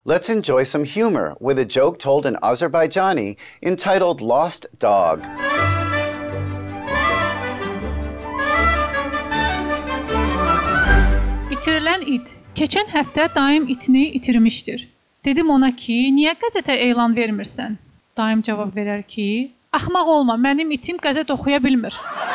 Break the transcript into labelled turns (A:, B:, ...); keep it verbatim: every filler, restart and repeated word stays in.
A: Let's enjoy some humor with a joke told in Azerbaijani entitled Lost Dog.
B: İtirilən it. Keçən həftə dayım itini itirmişdir. Dedim ona ki, niyə qəzetə elan vermirsən? Dayım cavab verər ki, axmaq olma, mənim itim qəzet oxuya bilmir.